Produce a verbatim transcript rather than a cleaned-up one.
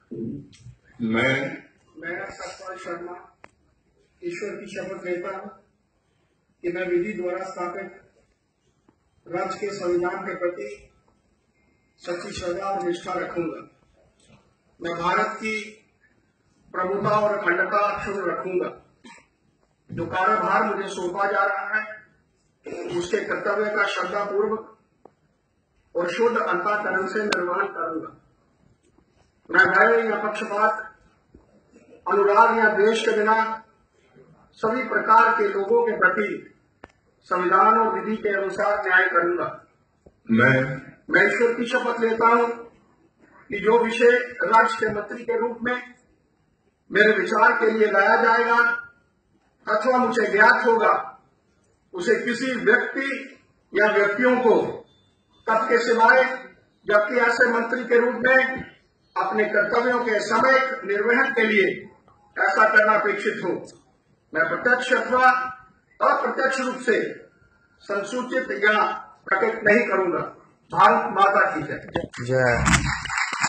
मैं मैं सतपाल शर्मा ईश्वर की शपथ लेता हूं कि मैं विधि द्वारा स्थापित राज्य के संविधान के प्रति सच्ची श्रद्धा और निष्ठा रखूंगा। मैं भारत की प्रभुता और अखंडता अक्षुण्ण रखूंगा। जो कार्यभार मुझे सौंपा जा रहा है उसके कर्तव्य का श्रद्धापूर्वक और शुद्ध अंतःकरण से निर्वहन करूंगा। मैं भय या पक्षपात, अनुराग या द्वेष के बिना सभी प्रकार के लोगों के प्रति संविधान और विधि के अनुसार न्याय करूंगा। मैं मैं ईश्वर की शपथ लेता हूं कि जो विषय राज्य के मंत्री के रूप में मेरे विचार के लिए लाया जाएगा अथवा मुझे ज्ञात होगा, उसे किसी व्यक्ति या व्यक्तियों को तब के सिवाय जबकि ऐसे मंत्री के रूप में अपने कर्तव्यों के समय निर्वहन के लिए ऐसा करना अपेक्षित हो। मैं प्रत्यक्ष अथवा अप्रत्यक्ष रूप से संसूचित या प्रकट नहीं करूंगा। भारत माता की जय। जय।